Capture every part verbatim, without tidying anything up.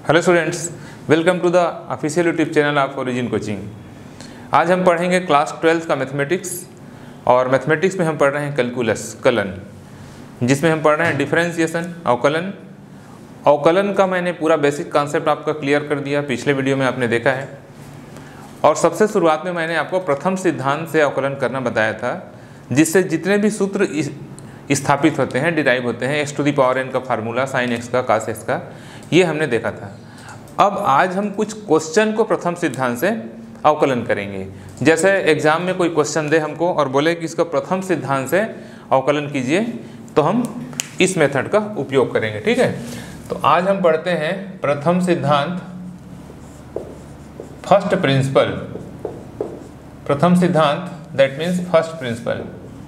Hello students, welcome to the official YouTube channel of origin coaching. आज हम पढ़ेंगे class twelfth का mathematics, और मैथमेटिक्स में हम पढ़ रहे हैं कैलकुलस कलन, जिसमें हम पढ़ रहे हैं डिफरेंशिएशन अवकलन। अवकलन का मैंने पूरा बेसिक कॉन्सेप्ट आपका क्लियर कर दिया, पिछले वीडियो में आपने देखा है। और सबसे शुरुआत में मैंने आपको प्रथम सिद्धांत से अवकलन करना बताया था, जिससे जितने भी सूत्र स्थापित होते हैं, डिराइव होते हैं, x to the power n का फार्मूला, साइन एक्स का, कास एक्स का, ये हमने देखा था। अब आज हम कुछ क्वेश्चन को प्रथम सिद्धांत से अवकलन करेंगे। जैसे एग्जाम में कोई क्वेश्चन दे हमको और बोले कि इसका प्रथम सिद्धांत से अवकलन कीजिए, तो हम इस मेथड का उपयोग करेंगे। ठीक है, तो आज हम पढ़ते हैं प्रथम सिद्धांत, फर्स्ट प्रिंसिपल। प्रथम सिद्धांत दैट मीन्स फर्स्ट प्रिंसिपल।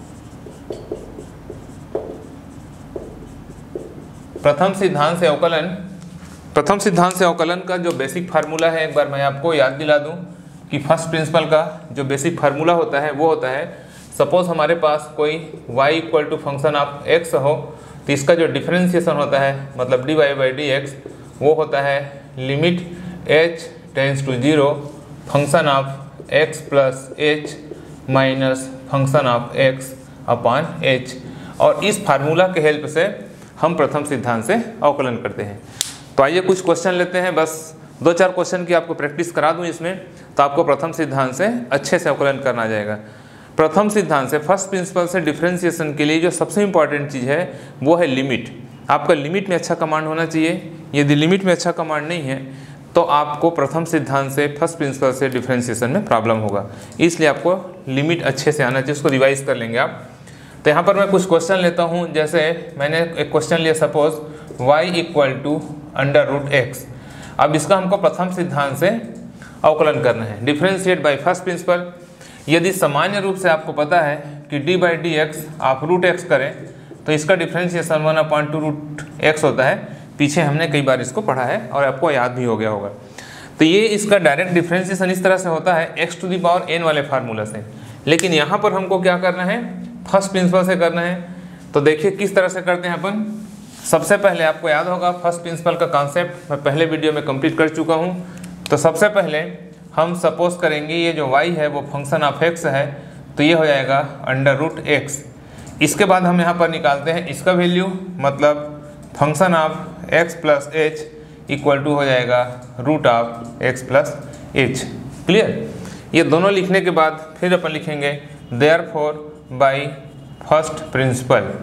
प्रथम सिद्धांत से अवकलन। प्रथम सिद्धांत से अवकलन का जो बेसिक फार्मूला है, एक बार मैं आपको याद दिला दूं कि फर्स्ट प्रिंसिपल का जो बेसिक फार्मूला होता है वो होता है, सपोज हमारे पास कोई y equal to function of x हो, तो इसका जो डिफरेंशिएशन होता है, मतलब d y by d x, वो होता है limit h tends to zero function of x plus h minus function of x upon h। और इस फार्मूला के हेल्प से हम प्रथम सिद्धांत से अवकलन करते हैं। तो आइए कुछ क्वेश्चन लेते हैं, बस दो चार क्वेश्चन की आपको प्रैक्टिस करा दूं इसमें, तो आपको प्रथम सिद्धांत से अच्छे से अवकलन करना जाएगा। प्रथम सिद्धांत से, फर्स्ट प्रिंसिपल से डिफरेंशिएशन के लिए जो सबसे इंपॉर्टेंट चीज़ है वो है लिमिट। आपका लिमिट में अच्छा कमांड होना चाहिए। यदि लिमिट में अच्छा कमांड नहीं है तो आपको प्रथम सिद्धांत से, फर्स्ट प्रिंसिपल से डिफरेंशिएशन में प्रॉब्लम होगा। इसलिए आपको लिमिट अच्छे से आना चाहिए, उसको रिवाइज कर लेंगे आप। तो यहाँ पर मैं कुछ क्वेश्चन लेता हूँ। जैसे मैंने एक क्वेश्चन लिया, suppose y equal to under root x. अब इसका हमको प्रथम सिद्धांत से अवकलन करना है, डिफरेंशिएट बाय फर्स्ट प्रिंसिपल। यदि सामान्य रूप से आपको पता है कि d बाई डी एक्स आप रूट एक्स करें तो इसका differentiation one upon two root x होता है। पीछे हमने कई बार इसको पढ़ा है और आपको याद भी हो गया होगा। तो ये इसका डायरेक्ट डिफरेंशिएशन इस तरह से होता है, x to the power n वाले फार्मूला से। लेकिन यहाँ पर हमको क्या करना है, फर्स्ट प्रिंसिपल से करना है। तो देखिए किस तरह से करते हैं अपन। सबसे पहले आपको याद होगा फर्स्ट प्रिंसिपल का कॉन्सेप्ट मैं पहले वीडियो में कंप्लीट कर चुका हूँ। तो सबसे पहले हम सपोज करेंगे ये जो y है वो फंक्शन ऑफ x है, तो ये हो जाएगा अंडर रूट एक्स। इसके बाद हम यहाँ पर निकालते हैं इसका वैल्यू, मतलब function of x plus h equal to हो जाएगा root of x plus h. Clear. ये दोनों लिखने के बाद फिर अपन लिखेंगे देयरफॉर बाय फर्स्ट प्रिंसिपल।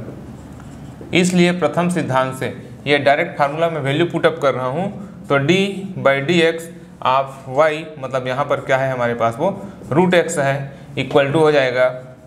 इसलिए प्रथम सिद्धांत से ये डायरेक्ट फार्मूला में वैल्यू पुटअप कर रहा हूँ, तो d by d x of y, मतलब यहाँ पर क्या है हमारे पास, वो रूट एक्स है, इक्वल टू हो जाएगा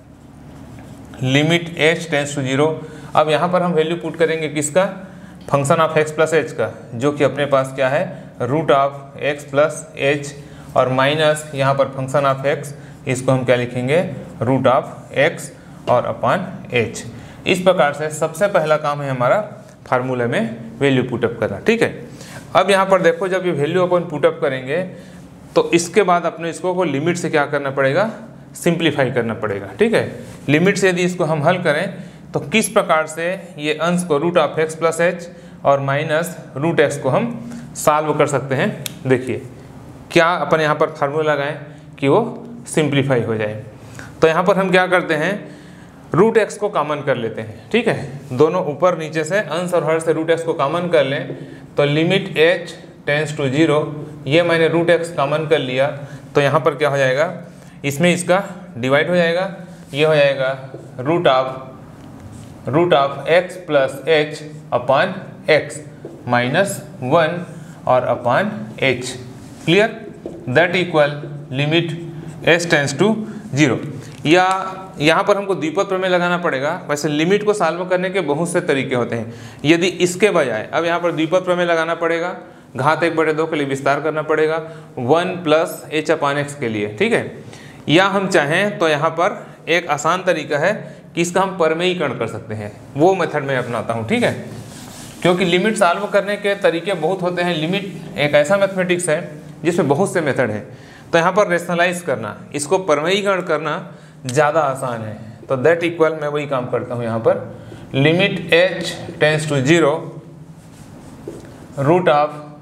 limit h tends to zero. अब यहाँ पर हम वैल्यू पुट करेंगे किसका, function of x plus h का, जो कि अपने पास क्या है, root of x plus h, और माइनस यहाँ पर फंक्शन ऑफ x, इसको हम क्या लिखेंगे, रूट ऑफ x और अपॉन h। इस प्रकार से सबसे पहला काम है हमारा फार्मूले में वैल्यू पुटअप करना। ठीक है। अब यहाँ पर देखो, जब ये वैल्यू अपन पुटअप करेंगे तो इसके बाद अपने इसको को लिमिट से क्या करना पड़ेगा, सिंप्लीफाई करना पड़ेगा। ठीक है। लिमिट से यदि इसको हम हल करें तो किस प्रकार से ये अंश को root of x plus h और माइनस रूट एक्स को हम सॉल्व कर सकते हैं। देखिए क्या अपन यहाँ पर फार्मूला लगाएं कि वो सिंप्लीफाई हो जाए। तो यहाँ पर हम क्या करते हैं, रूट एक्स को कॉमन कर लेते हैं। ठीक है, दोनों ऊपर नीचे से, अंश और हर से रूट एक्स को कॉमन कर लें, तो limit h tends to zero, ये मैंने रूट एक्स कॉमन कर लिया, तो यहाँ पर क्या हो जाएगा, इसमें इसका डिवाइड हो जाएगा, ये हो जाएगा root of root of x plus h upon x minus one और upon h. Clear. That equal limit h tends to zero. या यहाँ पर हमको द्विपद प्रमेय लगाना पड़ेगा। वैसे लिमिट को सॉल्व करने के बहुत से तरीके होते हैं। यदि इसके बजाय अब यहाँ पर द्विपद प्रमेय लगाना पड़ेगा, घात एक बटे दो के लिए विस्तार करना पड़ेगा, one plus h upon x के लिए। ठीक है। या हम चाहें तो यहाँ पर एक आसान तरीका है कि इसका हम परमेयीकरण कर सकते हैं, वो मेथड मैं अपनाता हूँ। ठीक है, क्योंकि लिमिट सॉल्व करने के तरीके बहुत होते हैं। लिमिट एक ऐसा मैथमेटिक्स है जिसमें बहुत से मेथड है, तो यहाँ पर रेशनलाइज करना, इसको परमेयीकरण करना ज़्यादा आसान है। तो दैट इक्वल मैं वही काम करता हूँ यहाँ पर, limit h tends to zero root of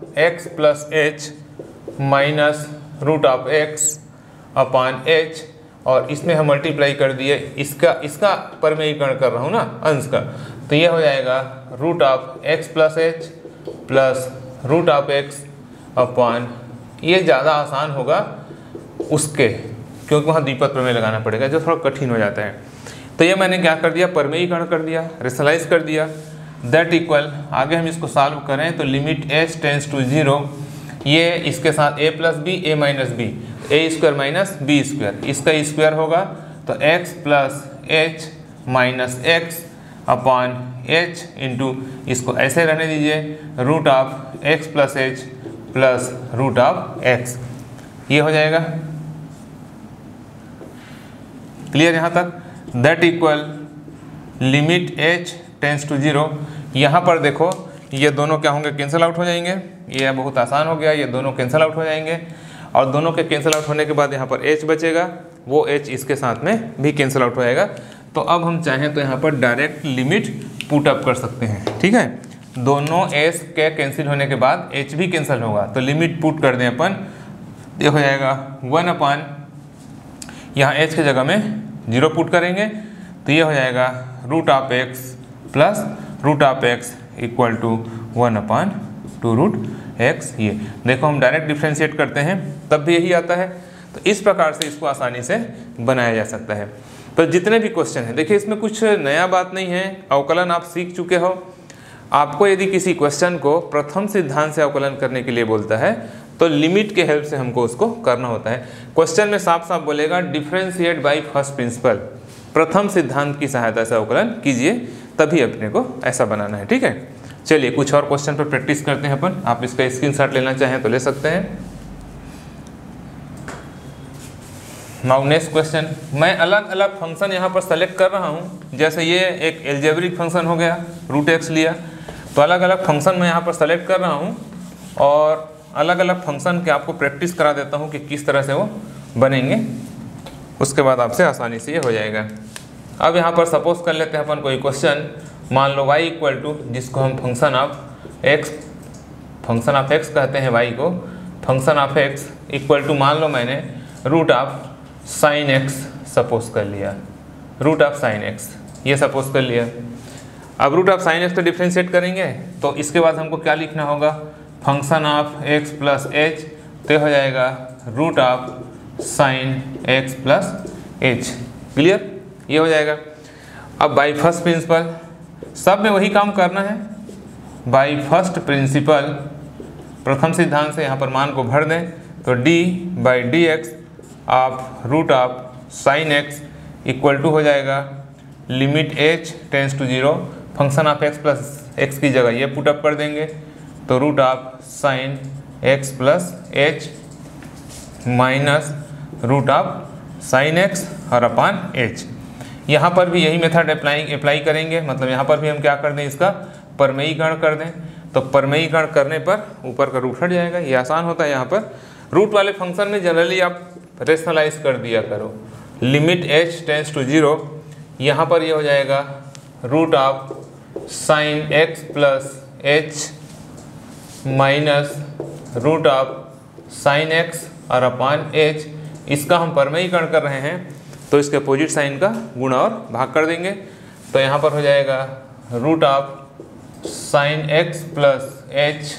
x plus h minus root of x upon h, और इसमें हम मल्टीप्लाई कर दिए इसका इसका परमेयीकरण कर रहा हूँ ना अंश का, तो ये हो जाएगा root of x plus h plus root of x upon, ये ज़्यादा आसान होगा उसके, क्योंकि वहाँ द्विपद प्रमेय लगाना पड़ेगा जो थोड़ा कठिन हो जाता है। तो ये मैंने क्या कर दिया, परमेयीकरण कर दिया, रेशनलाइज कर दिया। दैट इक्वल, आगे हम इसको सॉल्व करें तो limit h tends to zero, ये इसके साथ a plus b a minus b, a square minus b square, इसका स्क्वायर होगा तो x plus h minus x upon h into, इसको ऐसे रहने दीजिए, root of x plus h plus root of x, ये हो जाएगा। क्लियर यहाँ तक? That equal limit h tends to zero, यहाँ पर देखो ये दोनों क्या होंगे, कैंसिल आउट हो जाएंगे, ये बहुत आसान हो गया, ये दोनों कैंसिल आउट हो जाएंगे, और दोनों के कैंसिल आउट होने के बाद यहाँ पर h बचेगा, वो h इसके साथ में भी कैंसिल आउट हो जाएगा। तो अब हम चाहें तो यहाँ पर डायरेक्ट लिमिट पुट अप कर सकते हैं, ठीक है। दोनों s के कैंसिल होने के बाद h भी कैंसिल होगा, तो लिमिट पुट कर दें अपन, ये हो जाएगा वन अपान, यहाँ h की जगह में जीरो पुट करेंगे तो ये हो जाएगा root of x plus root of x equal to one upon two root x. ये देखो हम डायरेक्ट डिफ्रेंशिएट करते हैं तब भी यही आता है, तो इस प्रकार से इसको आसानी से बनाया जा सकता है। तो जितने भी क्वेश्चन हैं, देखिए इसमें कुछ नया बात नहीं है, अवकलन आप सीख चुके हो। आपको यदि किसी क्वेश्चन को प्रथम सिद्धांत से अवकलन करने के लिए बोलता है तो लिमिट के हेल्प से हमको उसको करना होता है। क्वेश्चन में साफ साफ बोलेगा डिफ्रेंशिएट बाय फर्स्ट प्रिंसिपल, प्रथम सिद्धांत की सहायता से अवकलन कीजिए, तभी अपने को ऐसा बनाना है, ठीक है। चलिए कुछ और क्वेश्चन पर प्रैक्टिस करते हैं अपन, आप इसका स्क्रीनशॉट लेना चाहें तो ले सकते हैं। नाउ नेक्स्ट क्वेश्चन, मैं अलग अलग फंक्शन यहाँ पर सेलेक्ट कर रहा हूँ, जैसे ये एक एल्जेब्रिक फंक्शन हो गया, रूट एक्स लिया, तो अलग अलग फंक्शन मैं यहाँ पर सेलेक्ट कर रहा हूँ और अलग अलग फंक्शन के आपको प्रैक्टिस करा देता हूँ कि किस तरह से वो बनेंगे, उसके बाद आपसे आसानी से ये हो जाएगा। अब यहाँ पर सपोज कर लेते हैं अपन कोई क्वेश्चन, मान लो y इक्वल टू, जिसको हम function of x function of x कहते हैं y को, function of x equal to मान लो मैंने root of sine x suppose कर लिया, रूट ऑफ साइन x ये सपोज कर लिया। अब रूट ऑफ साइन x को डिफ्रेंशिएट करेंगे तो इसके बाद हमको क्या लिखना होगा, function of x plus h, तो हो जाएगा root of sine x plus h. Clear, ये हो जाएगा। अब बाई फर्स्ट प्रिंसिपल सब में वही काम करना है, बाई फर्स्ट प्रिंसिपल प्रथम सिद्धांत से यहाँ पर मान को भर दें तो d by d x of root of sine x equal to हो जाएगा limit h tends to zero, function of x plus x की जगह ये पुट अप कर देंगे तो root of sine x plus h minus root of sine x और upon h। यहाँ पर भी यही मेथड अप्लाई अप्लाई करेंगे, मतलब यहाँ पर भी हम क्या कर दें, इसका परमेयीकरण कर दें, तो परमेयीकरण करने पर ऊपर का रूट हट जाएगा, ये आसान होता है। यहाँ पर रूट वाले फंक्शन में जनरली आप रेशनलाइज कर दिया करो, limit h tends to zero, यहाँ पर ये हो जाएगा root of sine x plus h minus root of sine x और अपान h, इसका हम परमेयीकरण कर रहे हैं तो इसके अपोजिट साइन का गुणा और भाग कर देंगे, तो यहाँ पर हो जाएगा root of sine x plus h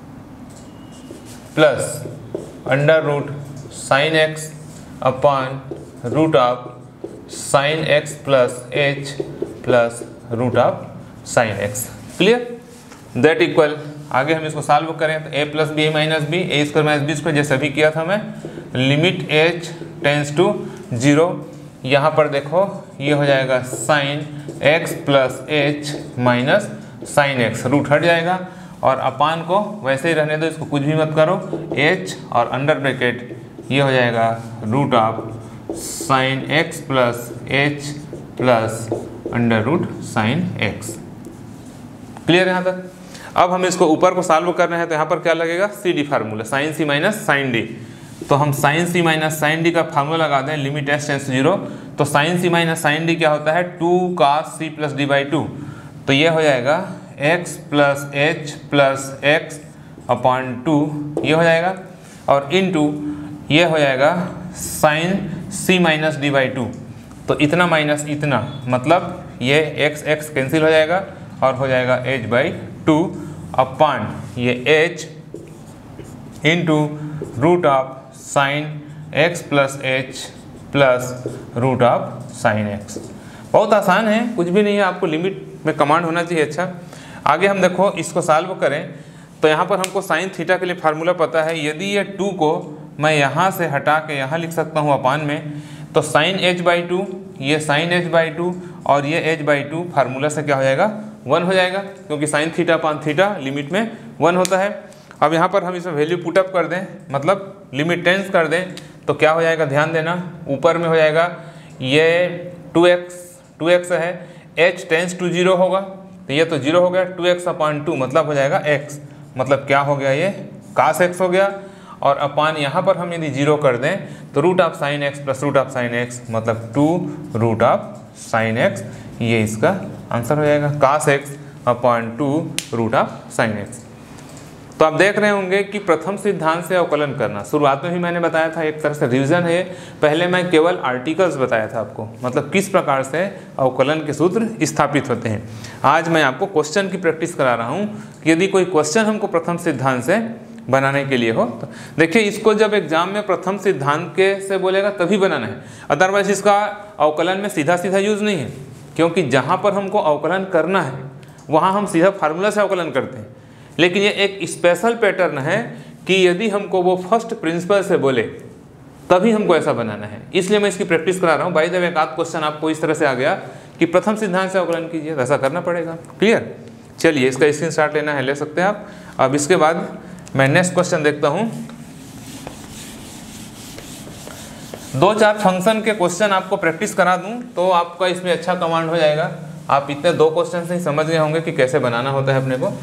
plus under root sine x upon root of sine x plus h plus root of sine x। Clear, that equal, आगे हम इसको सॉल्व करें तो a plus b minus b, a square minus b square जैसे अभी किया था मैं, limit h tends to zero, यहाँ पर देखो ये हो जाएगा sine x plus h minus sine x, root हट जाएगा और अपान को वैसे ही रहने दो, इसको कुछ भी मत करो, h और अंडर ब्रैकेट ये हो जाएगा root of sine x plus h plus under root sine x. Clear यहाँ तक? अब हम इसको ऊपर को सॉल्व कर रहे हैं तो यहाँ पर क्या लगेगा, c d formula, sine c minus sine d, तो हम sine c minus sine d का फार्मूला लगा दें, limit s tends to zero, तो sine c minus sine d क्या होता है, two cos c plus d by two, तो ये हो जाएगा x plus h plus x upon two ये हो जाएगा, और इन टू ये हो जाएगा sine c minus d by two. तो इतना माइनस इतना मतलब ये एक्स एक्स कैंसिल हो जाएगा और हो जाएगा एच बाई टू अपॉन ये h into root of sine x plus h plus root of sine x. बहुत आसान है, कुछ भी नहीं है, आपको लिमिट में कमांड होना चाहिए। अच्छा आगे हम देखो इसको सॉल्व करें तो यहाँ पर हमको साइन थीटा के लिए फार्मूला पता है। यदि ये टू को मैं यहाँ से हटा के यहाँ लिख सकता हूँ अपान में, तो साइन एच बाई टू ये साइन एच बाई टू और ये एच बाई टू फार्मूला से क्या हो जाएगा वन हो जाएगा, क्योंकि sine theta upon theta limit में वन होता है। अब यहाँ पर हम इसमें वैल्यू पुटअप कर दें, मतलब लिमिट टेंस कर दें, तो क्या हो जाएगा ध्यान देना, ऊपर में हो जाएगा ये टू एक्स टू एक्स है, एच टेंस टू जीरो होगा तो ये तो जीरो हो गया, टू एक्स अपॉन टू मतलब हो जाएगा एक्स, मतलब क्या हो गया ये कास एक्स हो गया। और अपान यहाँ पर हम यदि जीरो कर दें तो root of sine x plus root of sine x मतलब two root of sine x, ये इसका आंसर हो जाएगा cos x upon two root of sine x. तो आप देख रहे होंगे कि प्रथम सिद्धांत से अवकलन करना, शुरुआत में भी मैंने बताया था, एक तरह से रिवीजन है। पहले मैं केवल आर्टिकल्स बताया था आपको, मतलब किस प्रकार से अवकलन के सूत्र स्थापित होते हैं। आज मैं आपको क्वेश्चन की प्रैक्टिस करा रहा हूँ कि यदि कोई क्वेश्चन हमको प्रथम सिद्धांत से बनाने के लिए हो तो देखिए इसको जब एग्जाम में प्रथम सिद्धांत के से बोलेगा तभी बनाना है, अदरवाइज इसका अवकलन में सीधा सीधा यूज़ नहीं है, क्योंकि जहाँ पर हमको अवकलन करना है वहाँ हम सीधा फार्मूला से अवकलन करते हैं। लेकिन ये एक स्पेशल पैटर्न है कि यदि हमको वो फर्स्ट प्रिंसिपल से बोले तभी हमको ऐसा बनाना है, इसलिए मैं इसकी प्रैक्टिस करा रहा हूँ। बाय द वे एक आध क्वेश्चन आपको इस तरह से आ गया कि प्रथम सिद्धांत से अवकलन कीजिए, तो ऐसा करना पड़ेगा। क्लियर? चलिए इसका स्क्रीनशॉट लेना है ले सकते हैं आप। अब इसके बाद मैं नेक्स्ट क्वेश्चन देखता हूँ। दो चार फंक्शन के क्वेश्चन आपको प्रैक्टिस करा दूँ तो आपका इसमें अच्छा कमांड हो जाएगा। आप इतने दो क्वेश्चन से ही समझ गए होंगे कि कैसे बनाना होता है अपने को।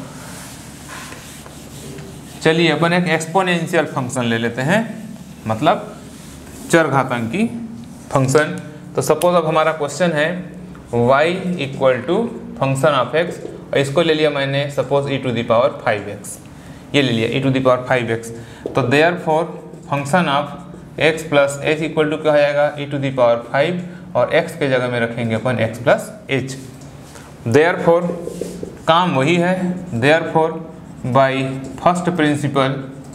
चलिए अपन एक एक्सपोनेंशियल फंक्शन ले लेते हैं, मतलब चरघातांकी फंक्शन। तो सपोज अब हमारा क्वेश्चन है y equal to function of x, और इसको ले लिया मैंने suppose e to the power five x, ये ले लिया e to the power five x. तो therefore function of x plus h equal to क्या हो जाएगा e to the power five, और x के जगह में रखेंगे अपन x plus h. Therefore काम वही है, therefore by first principle,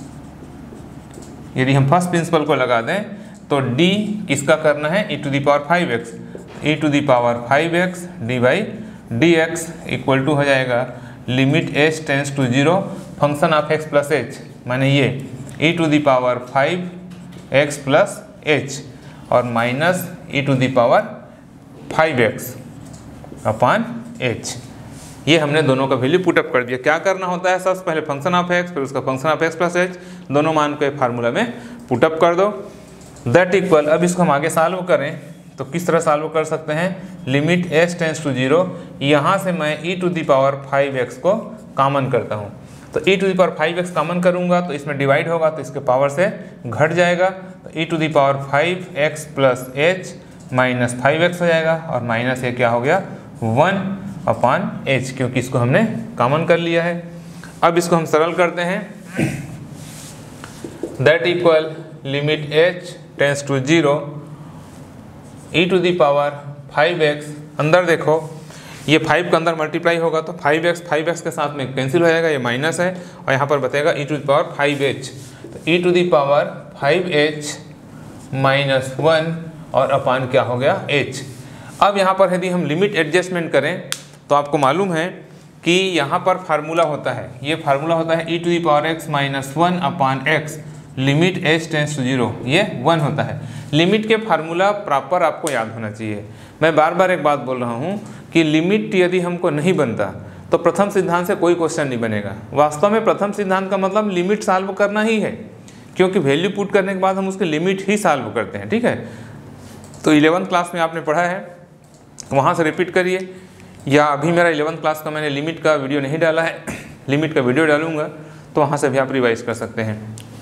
यदि हम फर्स्ट प्रिंसिपल को लगा दें तो d किसका करना है e to the power five x, e to the power five x d by d x equal to हो जाएगा limit h tends to zero function of x plus h, माने ये e to the power five x plus h और minus e to the power five x upon h. ये हमने दोनों का value put up कर दिया। क्या करना होता है, सबसे पहले फंक्शन ऑफ एक्स फिर उसका function of x plus h, दोनों मान को फार्मूला में पुटअप कर दो। दैट इक्वल, अब इसको हम आगे सॉल्व करें तो किस तरह सॉल्व कर सकते हैं, limit h tends to zero, यहाँ से मैं e to the power five x को कॉमन करता हूँ। तो e to the power five x common करूँगा तो इसमें डिवाइड होगा तो इसके पावर से घट जाएगा, तो e to the power five x plus h minus five x हो जाएगा, और माइनस ये क्या हो गया वन अपॉन एच, क्योंकि इसको हमने कॉमन कर लिया है। अब इसको हम सरल करते हैं, that equal limit h tends to zero e to the power five x, अंदर देखो ये फाइव का अंदर मल्टीप्लाई होगा तो फाइव एक्स फाइव एक्स के साथ में कैंसिल हो जाएगा, ये माइनस है, और यहाँ पर बताएगा e to the power five h, तो e to the power five h minus one और अपान क्या हो गया h। अब यहाँ पर यदि हम लिमिट एडजस्टमेंट करें तो आपको मालूम है कि यहाँ पर फार्मूला होता है, ये फार्मूला होता है e to the power x minus one upon x limit h tends to zero, ये वन होता है। लिमिट के फार्मूला प्रॉपर आपको याद होना चाहिए। मैं बार बार एक बात बोल रहा हूँ कि लिमिट यदि हमको नहीं बनता तो प्रथम सिद्धांत से कोई क्वेश्चन नहीं बनेगा। वास्तव में प्रथम सिद्धांत का मतलब लिमिट सॉल्व करना ही है, क्योंकि वैल्यू पुट करने के बाद हम उसकी लिमिट ही सॉल्व करते हैं। ठीक है, तो इलेवंथ क्लास में आपने पढ़ा है, वहाँ से रिपीट करिए, या अभी मेरा इलेवंथ क्लास का मैंने लिमिट का वीडियो नहीं डाला है, लिमिट का वीडियो डालूंगा तो वहाँ से भी आप रिवाइज कर सकते हैं।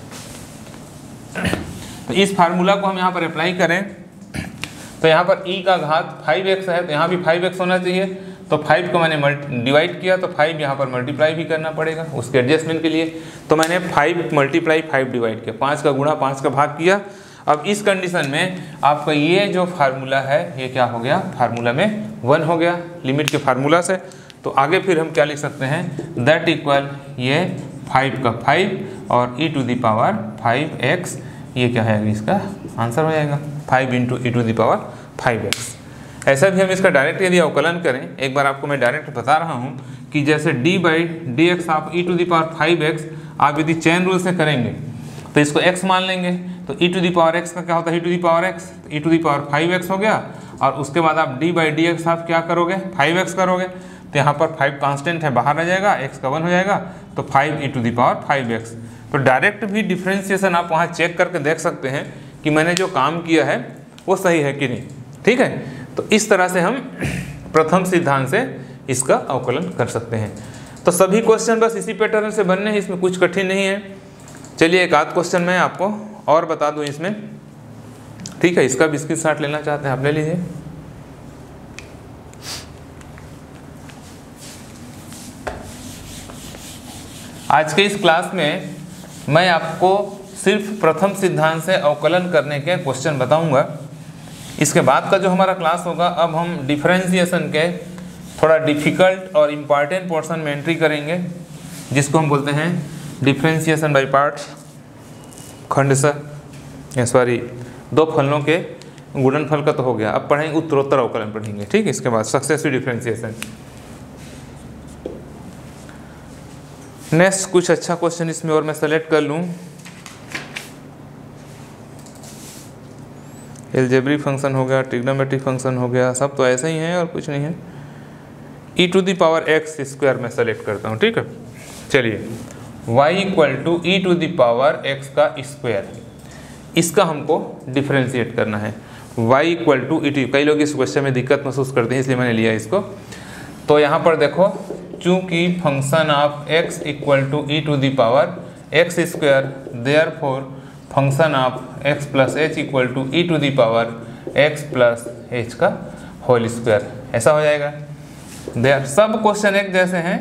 तो इस फार्मूला को हम यहाँ पर अप्लाई करें तो यहाँ पर e का घात फाइव एक्स है, तो यहाँ भी फाइव एक्स होना चाहिए, तो फाइव को मैंने मल्टी डिवाइड किया तो फाइव यहाँ पर मल्टीप्लाई भी करना पड़ेगा उसके एडजस्टमेंट के लिए। तो मैंने फाइव मल्टीप्लाई फाइव डिवाइड किया, पाँच का गुणा पाँच का भाग किया। अब इस कंडीशन में आपका ये जो फार्मूला है ये क्या हो गया, फार्मूला में वन हो गया लिमिट के फार्मूला से। तो आगे फिर हम क्या लिख सकते हैं, दैट इक्वल ये फाइव का फाइव और e to the power five x, ये क्या है इसका आंसर हो जाएगा five into e to the power five x. ऐसा भी हम इसका डायरेक्ट यदि अवकलन करें, एक बार आपको मैं डायरेक्ट बता रहा हूँ कि जैसे d बाई डी एक्स आप e to the power five x आप यदि चेन रूल से करेंगे तो इसको x मान लेंगे, तो e to the power x का क्या होता है e to the power x, e to the power five x हो गया। और उसके बाद आप d बाई डी एक्स आप क्या करोगे फाइव एक्स करोगे, तो यहाँ पर फाइव कांस्टेंट है बाहर आ जाएगा, x का वन हो जाएगा, तो five e to the power five x. तो डायरेक्ट भी डिफ्रेंसिएशन आप वहाँ चेक करके देख सकते हैं कि मैंने जो काम किया है वो सही है कि नहीं, ठीक है। तो इस तरह से हम प्रथम सिद्धांत से इसका अवकलन कर सकते हैं। तो सभी क्वेश्चन बस इसी पैटर्न से बनने हैं, इसमें कुछ कठिन नहीं है। चलिए एक आध क्वेश्चन मैं आपको और बता दूं इसमें, ठीक है। इसका भी स्क्रीनशॉट लेना चाहते हैं आप ले लीजिए। आज के इस क्लास में मैं आपको सिर्फ प्रथम सिद्धांत से अवकलन करने के क्वेश्चन बताऊंगा। इसके बाद का जो हमारा क्लास होगा, अब हम डिफरेंशिएशन के थोड़ा डिफ़िकल्ट और इम्पॉर्टेंट पोर्शन में एंट्री करेंगे, जिसको हम बोलते हैं डिफरेंशिएशन बाय पार्ट्स, खंडशः सॉरी दो फलनों के गुणनफल का तो हो गया। अब पढ़ेंगे उत्तरोत्तर अवकलन पढ़ेंगे, ठीक है। इसके बाद सक्सेसिव डिफरेंशिएशन। नेक्स्ट कुछ अच्छा क्वेश्चन इसमें और मैं सेलेक्ट कर लूँ। एल्जेब्रिक फंक्शन हो गया, ट्रिग्नोमेट्रिक फंक्शन हो गया, सब तो ऐसे ही हैं और कुछ नहीं है। E to the power x square में सेलेक्ट करता हूँ, ठीक है। चलिए y equal to e to the power x का स्क्वायर, इसका हमको डिफरेंशिएट करना है। y equal to e to, कई लोग इस क्वेश्चन में दिक्कत महसूस करते हैं इसलिए मैंने लिया इसको। तो यहाँ पर देखो, चूँकि function of x equal to e to the power x square, therefore function of x plus h equal to e to the power x plus h का होल स्क्वायर, ऐसा हो जाएगा। देयर सब क्वेश्चन एक जैसे हैं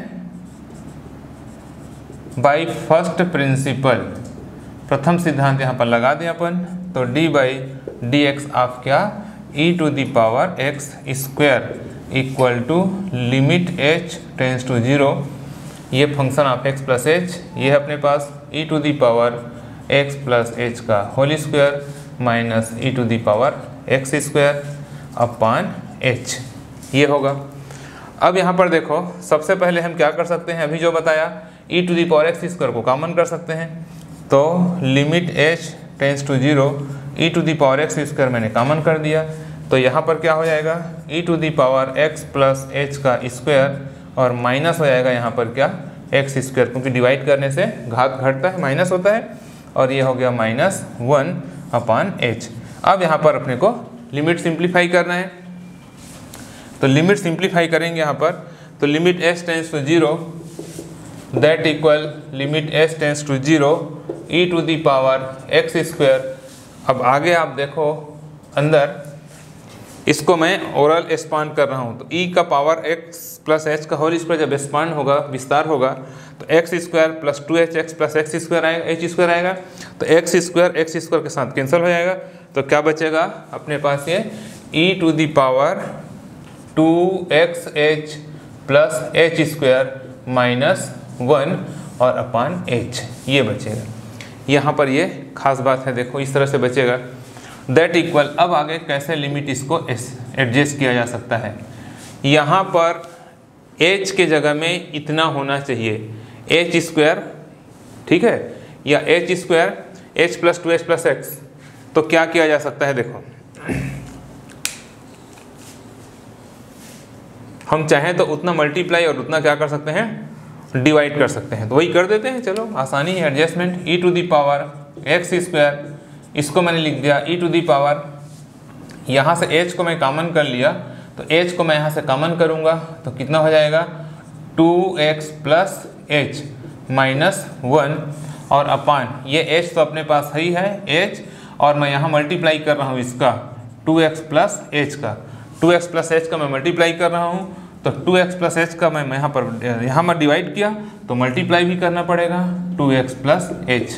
by first principal, प्रथम सिद्धांत यहाँ पर लगा दिया अपन। तो d बाई डी एक्स आप क्या e to the power x square equal to limit h tends to zero, ये function of x plus h, ये है अपने पास e to the power x plus h का whole square minus e to the power x square upon h, ये होगा। अब यहाँ पर देखो, सबसे पहले हम क्या कर सकते हैं, अभी जो बताया e to the power x square को कॉमन कर सकते हैं। तो limit h tends to zero, e to the power x square मैंने कॉमन कर दिया। तो यहाँ पर क्या हो जाएगा, e to the power x plus h का स्क्वायर और माइनस हो जाएगा यहाँ पर क्या एक्स स्क्वायर, क्योंकि डिवाइड करने से घात घटता है, माइनस होता है, और ये हो गया माइनस वन अपान एच। अब यहाँ पर अपने को लिमिट सिंप्लीफाई करना है, तो लिमिट सिंप्लीफाई करेंगे यहाँ पर। तो limit h tends to zero that equal limit h tends to zero e to the power x square. अब आगे आप देखो अंदर, इसको मैं ओरल एक्सपांड कर रहा हूँ, तो e का पावर x प्लस एच का होल स्क्वायर जब एक्सपांड होगा, विस्तार होगा, तो x square plus two h x plus x square आएगा, एच स्क्वायर आएगा। तो एक्स स्क्वायर एक्स स्क्वायर के साथ कैंसिल हो जाएगा, तो क्या बचेगा अपने पास, ये e to the power two x h plus h square minus one और अपान एच, ये बचेगा। यहाँ पर ये खास बात है, देखो इस तरह से बचेगा। दैट इक्वल, अब आगे कैसे लिमिट इसको एडजस्ट किया जा सकता है। यहाँ पर h के जगह में इतना होना चाहिए एच स्क्वायर, ठीक है, या h square h plus two h plus x. तो क्या किया जा सकता है, देखो हम चाहें तो उतना मल्टीप्लाई और उतना क्या कर सकते हैं, डिवाइड कर सकते हैं। तो वही कर देते हैं, चलो आसानी है, adjustment. E to the power x square, इसको मैंने लिख दिया ई टू दी पावर, यहाँ से h को मैं कॉमन कर लिया, तो h को मैं यहाँ से कॉमन करूँगा, तो कितना हो जाएगा two x plus h minus one और अपान, ये h तो अपने पास ही है h, और मैं यहाँ मल्टीप्लाई कर रहा हूँ इसका टू एक्स प्लस एच का, टू एक्स प्लस एच का मैं मल्टीप्लाई कर रहा हूँ, तो टू एक्स प्लस एच का मैं यहाँ पर यहाँ मैं डिवाइड किया तो मल्टीप्लाई भी करना पड़ेगा टू एक्स प्लस एच।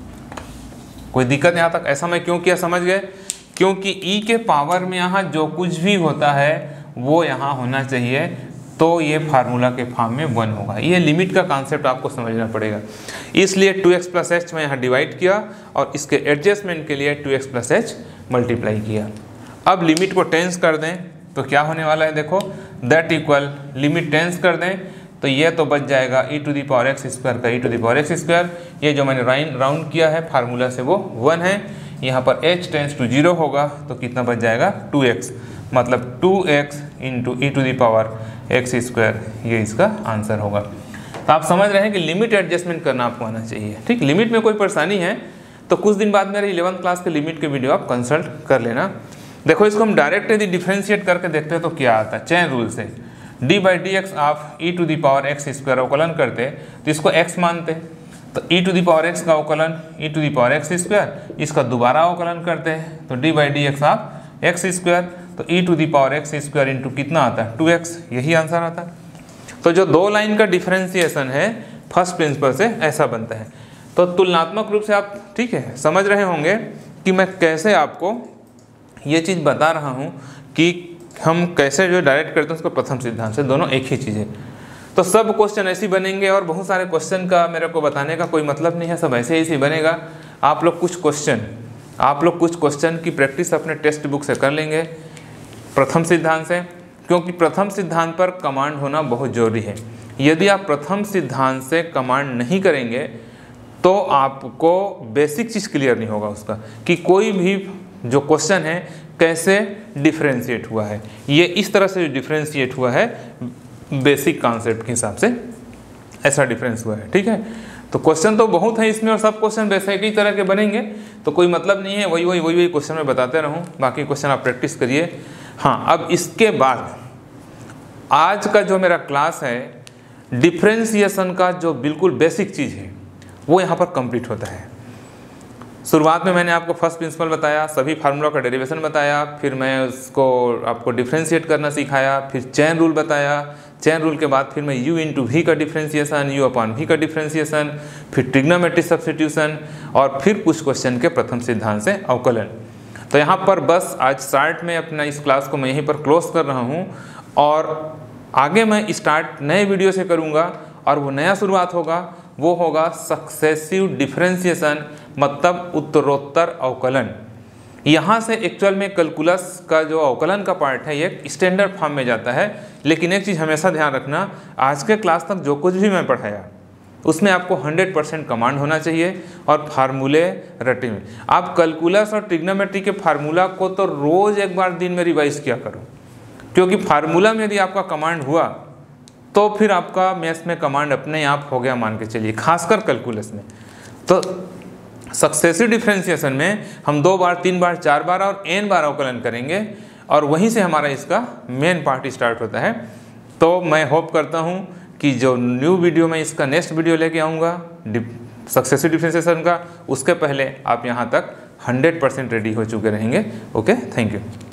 कोई दिक्कत यहाँ तक? ऐसा मैं क्यों किया समझ गए? क्योंकि e के पावर में यहाँ जो कुछ भी होता है वो यहाँ होना चाहिए, तो ये फार्मूला के फॉर्म में वन होगा। ये लिमिट का कॉन्सेप्ट आपको समझना पड़ेगा। इसलिए टू एक्स प्लस एच मैं यहाँ डिवाइड किया और इसके एडजस्टमेंट के लिए two x plus h multiply किया। अब लिमिट को टेंस कर दें तो क्या होने वाला है, देखो दैट इक्वल लिमिट टेंस कर दें तो ये तो बच जाएगा e to the power x square का e to the power x square. ये जो मैंने राइन राउंड किया है फार्मूला से वो वन है। यहाँ पर h टेंस टू जीरो होगा तो कितना बच जाएगा टू एक्स, मतलब two x into e to the power x square, ये इसका आंसर होगा। तो आप समझ रहे हैं कि लिमिट एडजस्टमेंट करना आपको आना चाहिए। ठीक, लिमिट में कोई परेशानी है तो कुछ दिन बाद मेरे इलेवंथ क्लास के लिमिट के वीडियो आप कंसल्ट कर लेना। देखो इसको हम डायरेक्ट यदि डिफ्रेंशिएट करके देखते हैं तो क्या आता है, चेन रूल से d by d x of e to the power x square अवकलन करते तो इसको x मानते, तो e to the power x का अवकलन e to the power x square, इसका दोबारा अवकलन करते हैं तो d by d x of x square, तो e to the power x square into कितना आता है टू एक्स, यही आंसर आता है। तो जो दो लाइन का डिफरेंशिएशन है फर्स्ट प्रिंसिपल से ऐसा बनता है। तो तुलनात्मक रूप से आप ठीक है समझ रहे होंगे कि मैं कैसे आपको ये चीज़ बता रहा हूँ कि हम कैसे जो डायरेक्ट करते हैं उसको प्रथम सिद्धांत से, दोनों एक ही चीज़ है। तो सब क्वेश्चन ऐसे ही बनेंगे और बहुत सारे क्वेश्चन का मेरे को बताने का कोई मतलब नहीं है, सब ऐसे ही बनेगा। आप लोग कुछ क्वेश्चन आप लोग कुछ क्वेश्चन की प्रैक्टिस अपने टेक्स्ट बुक से कर लेंगे प्रथम सिद्धांत से, क्योंकि प्रथम सिद्धांत पर कमांड होना बहुत ज़रूरी है। यदि आप प्रथम सिद्धांत से कमांड नहीं करेंगे तो आपको बेसिक चीज़ क्लियर नहीं होगा उसका, कि कोई भी जो क्वेश्चन है कैसे डिफ्रेंशिएट हुआ है, ये इस तरह से डिफ्रेंशिएट हुआ है बेसिक कॉन्सेप्ट के हिसाब से, ऐसा डिफरेंस हुआ है। ठीक है, तो क्वेश्चन तो बहुत है इसमें और सब क्वेश्चन वैसे ही तरह के बनेंगे तो कोई मतलब नहीं है वही वही वही वही क्वेश्चन मैं बताते रहूँ, बाकी क्वेश्चन आप प्रैक्टिस करिए। हाँ, अब इसके बाद आज का जो मेरा क्लास है डिफ्रेंशिएशन का जो बिल्कुल बेसिक चीज़ है वो यहाँ पर कंप्लीट होता है। शुरुआत में मैंने आपको फर्स्ट प्रिंसिपल बताया, सभी फार्मूला का डेरिवेशन बताया, फिर मैं उसको आपको डिफ्रेंशिएट करना सिखाया, फिर चेन रूल बताया, चेन रूल के बाद फिर मैं u इंटू वी का डिफ्रेंशिएशन, u अपॉन वी का डिफ्रेंशिएशन, फिर ट्रिग्नोमेट्रिक सब्स्टिट्यूशन और फिर कुछ क्वेश्चन के प्रथम सिद्धांत से अवकलन। तो यहाँ पर बस आज स्टार्ट में अपना इस क्लास को मैं यहीं पर क्लोज कर रहा हूँ और आगे मैं स्टार्ट नए वीडियो से करूँगा और वो नया शुरुआत होगा, वो होगा सक्सेसिव डिफ्रेंशिएशन, मतलब उत्तरोत्तर अवकलन। यहाँ से एक्चुअल में कैलकुलस का जो अवकलन का पार्ट है ये स्टैंडर्ड फॉर्म में जाता है, लेकिन एक चीज़ हमेशा ध्यान रखना, आज के क्लास तक जो कुछ भी मैं पढ़ाया उसमें आपको हंड्रेड परसेंट कमांड होना चाहिए और फार्मूले रटे में। आप कैलकुलस और ट्रिग्नोमेट्री के फार्मूला को तो रोज़ एक बार दिन में रिवाइज किया करो, क्योंकि फार्मूला में यदि आपका कमांड हुआ तो फिर आपका मैथ्स में कमांड अपने आप हो गया मान के चलिए, खासकर कैलकुलस में। तो सक्सेसिव डिफ्रेंशिएशन में हम दो बार, तीन बार, चार बार और एन बार अवकलन करेंगे और वहीं से हमारा इसका मेन पार्ट स्टार्ट होता है। तो मैं होप करता हूँ कि जो न्यू वीडियो मैं इसका नेक्स्ट वीडियो लेके आऊँगा सक्सेसिव डिफ्रेंशिएशन का, उसके पहले आप यहाँ तक हंड्रेड परसेंट रेडी हो चुके रहेंगे। Okay, thank you.